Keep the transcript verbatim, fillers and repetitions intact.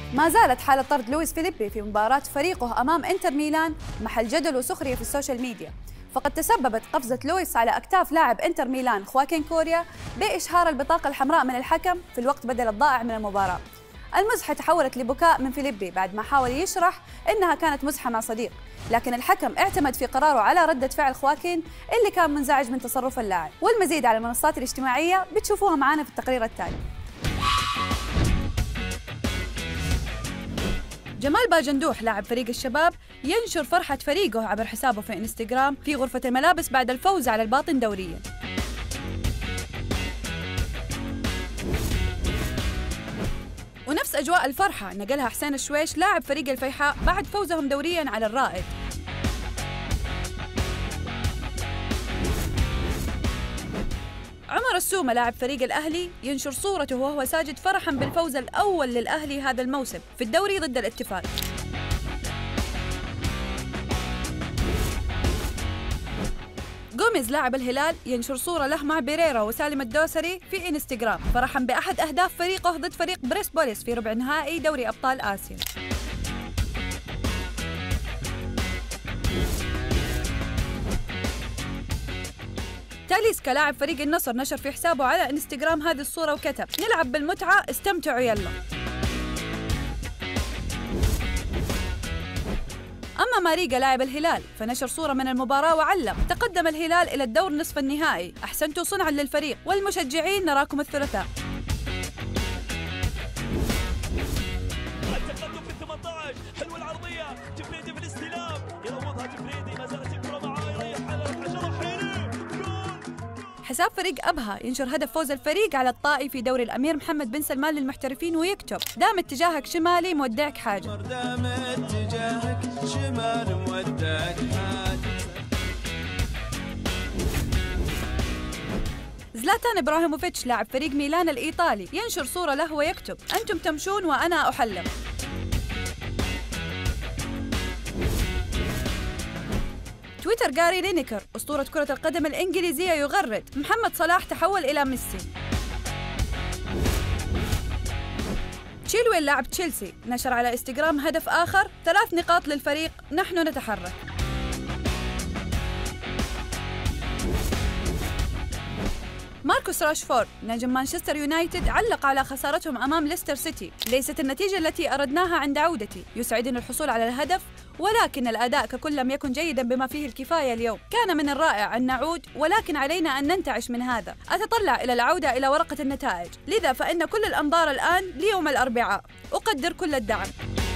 ما زالت حالة طرد لويس فيليبي في مباراة فريقه أمام إنتر ميلان محل جدل وسخرية في السوشيال ميديا، فقد تسببت قفزة لويس على أكتاف لاعب إنتر ميلان خواكين كوريا بإشهار البطاقة الحمراء من الحكم في الوقت بدل الضائع من المباراة. المزحة تحولت لبكاء من فيليبي بعد ما حاول يشرح إنها كانت مزحة مع صديق، لكن الحكم اعتمد في قراره على ردة فعل خواكين اللي كان منزعج من تصرف اللاعب. والمزيد على المنصات الاجتماعية بتشوفوها معانا في التقرير التالي. جمال باجندوح لاعب فريق الشباب ينشر فرحة فريقه عبر حسابه في انستغرام في غرفة الملابس بعد الفوز على الباطن دورياً. ونفس أجواء الفرحة نقلها حسين الشويش لاعب فريق الفيحاء بعد فوزهم دورياً على الرائد. عمر السومة لاعب فريق الأهلي ينشر صورته وهو ساجد فرحاً بالفوز الأول للأهلي هذا الموسم في الدوري ضد الاتفاق. جوميز لاعب الهلال ينشر صورة له مع بيريرا وسالم الدوسري في انستغرام فرحاً بأحد أهداف فريقه ضد فريق بريس بوليس في ربع نهائي دوري أبطال آسيا. تاليسكا لاعب فريق النصر نشر في حسابه على انستغرام هذه الصورة وكتب: نلعب بالمتعة، استمتعوا يلا. أما ماريجا لاعب الهلال فنشر صورة من المباراة وعلق: تقدم الهلال إلى الدور نصف النهائي، أحسنتوا صنعا للفريق والمشجعين نراكم الثلاثاء. التقدم في الثمانية عشر، حلوة العرضية، جفريدي في الاستلام، يروضها جفريدي، ما زالت الكرة معاه، يريح على الحشرة حيري، جول. حساب فريق أبها ينشر هدف فوز الفريق على الطائي في دوري الأمير محمد بن سلمان للمحترفين ويكتب: دام اتجاهك شمالي مودعك حاجة. دام اتجاهك شمال مودعك حاجة. زلاتان إبراهيموفيتش لاعب فريق ميلان الإيطالي ينشر صورة له ويكتب: أنتم تمشون وأنا أحلم. تويتر جاري لينيكر أسطورة كرة القدم الإنجليزية يغرد: محمد صلاح تحول إلى ميسي. تشيلويل لاعب تشيلسي نشر على انستغرام هدف آخر: ثلاث نقاط للفريق، نحن نتحرك. ماركوس راشفورد نجم مانشستر يونايتد علق على خسارتهم أمام ليستر سيتي: ليست النتيجة التي أردناها عند عودتي، يسعدني الحصول على الهدف، ولكن الأداء ككل لم يكن جيدا بما فيه الكفاية اليوم. كان من الرائع أن نعود، ولكن علينا أن ننتعش من هذا. أتطلع إلى العودة إلى ورقة النتائج، لذا فإن كل الأنظار الآن ليوم الأربعاء. أقدر كل الدعم.